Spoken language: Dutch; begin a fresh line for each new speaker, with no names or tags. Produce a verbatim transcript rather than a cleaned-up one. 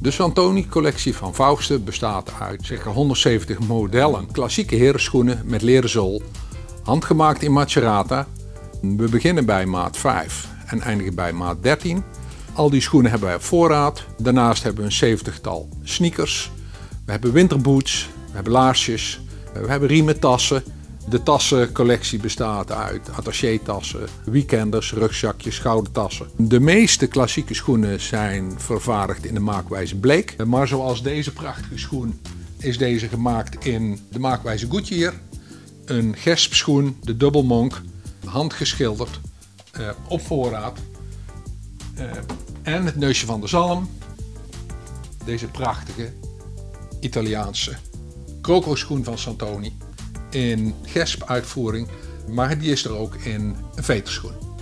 De Santoni-collectie van Vouwsten bestaat uit circa honderdzeventig modellen klassieke herenschoenen met leren zool, handgemaakt in Macerata. We beginnen bij maat vijf en eindigen bij maat dertien. Al die schoenen hebben wij op voorraad. Daarnaast hebben we een zeventigtal sneakers. We hebben winterboots, we hebben laarsjes, we hebben riemen, tassen. De tassencollectie bestaat uit attaché-tassen, weekenders, rugzakjes, schoudertassen. De meeste klassieke schoenen zijn vervaardigd in de maakwijze bleek. Maar zoals deze prachtige schoen is deze gemaakt in de maakwijze Goodyear. Een gespschoen, de Double Monk, handgeschilderd, uh, op voorraad. Uh, en het neusje van de zalm. Deze prachtige Italiaanse Croco schoen van Santoni. In gesp uitvoering, maar die is er ook in een veterschoen.